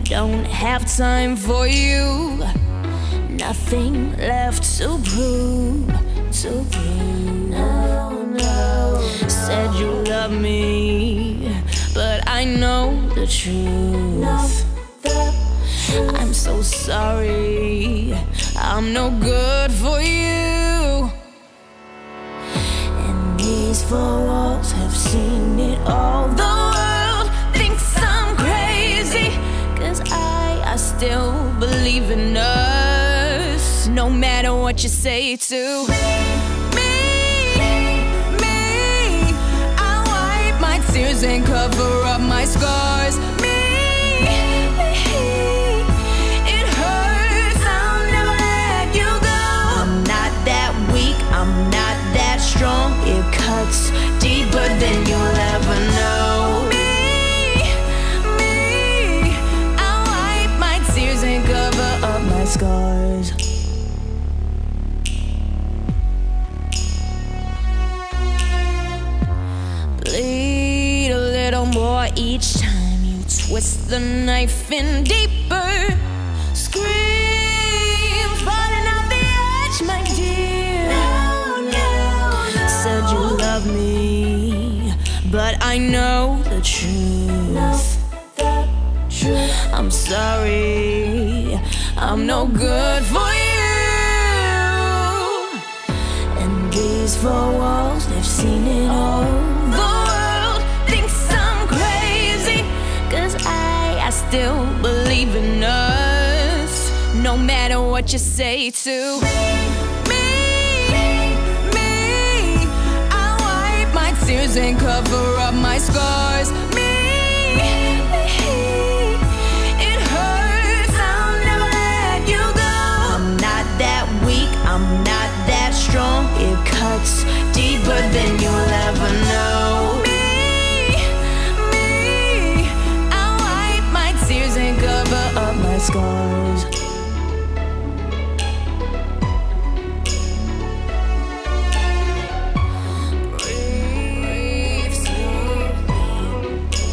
don't have time for you. Nothing left to prove, No, no. Said you love me, but I know the truth. I'm so sorry, I'm no good for you. And these four walls have seen it all. The world thinks I'm crazy, 'cause I still believe in us. No matter what you say to me, I'll wipe my tears and cover up my scars. It hurts, I'll never let you go. I'm not that weak, I'm not that strong. It cuts deeper than you'll ever know. I'll wipe my tears and cover up my scars. Bleed a little more each time you twist the knife in deeper. Scream, falling off the edge, my dear. No. Said you love me, but I know the truth. I'm sorry, I'm no good for you. And these four walls, they've seen it all. The world thinks I'm crazy, 'cause I still believe in us. No matter what you say to me, I'll wipe my tears and cover up my scars. It hurts, I'll never let you go. I'm not that weak, I'm not that strong. It cuts deeper than you'll ever know. I'll wipe my tears and cover up my scars. Breathe slowly.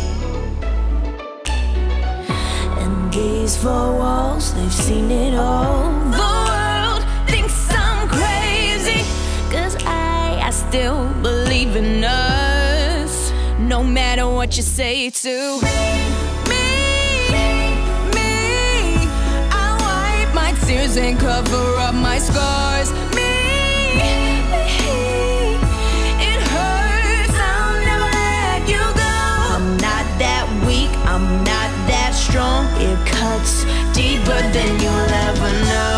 And these four walls, they've seen it all. The world thinks I'm crazy, 'cause I still believe in us. No matter what you say to me, I'll wipe my tears and cover up my scars. It hurts, I'll never let you go. I'm not that weak, I'm not that strong. It cuts deeper than you'll ever know.